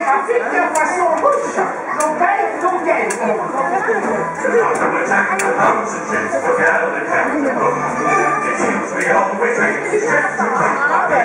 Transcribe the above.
trafic de façon rouge. Donc elle. It seems we always make the trip to